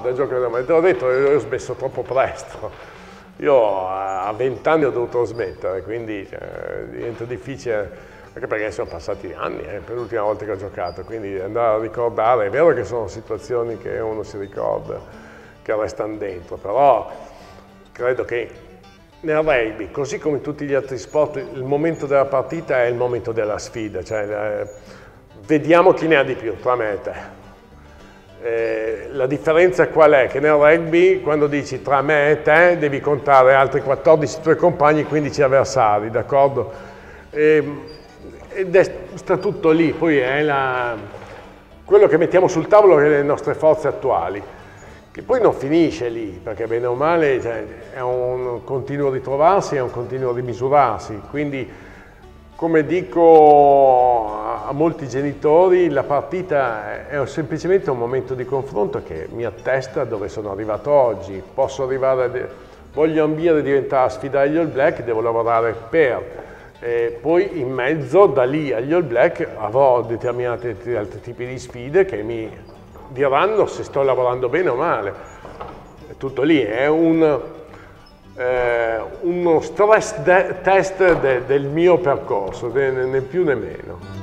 da giocare, ma te l'ho detto, io ho smesso troppo presto. Io a 20 anni ho dovuto smettere, quindi diventa difficile, anche perché sono passati anni per l'ultima volta che ho giocato, quindi andare a ricordare, è vero che sono situazioni che uno si ricorda, che restano dentro, però credo che nel rugby, così come in tutti gli altri sport, il momento della partita è il momento della sfida, cioè vediamo chi ne ha di più tra me e te. La differenza qual è? Che nel rugby, quando dici tra me e te, devi contare altri 14 tuoi compagni, 15 avversari, d'accordo? Sta tutto lì, poi è quello che mettiamo sul tavolo che le nostre forze attuali, che poi non finisce lì, perché bene o male è un continuo ritrovarsi, è un continuo rimisurarsi, quindi come dico a molti genitori, la partita è semplicemente un momento di confronto che mi attesta dove sono arrivato oggi. Posso arrivare, voglio ambire a diventare a sfidare gli All Black, devo lavorare per. Poi in mezzo, da lì agli All Black, avrò determinati altri tipi di sfide che mi diranno se sto lavorando bene o male. È tutto lì, è uno stress test del mio percorso, né più né meno.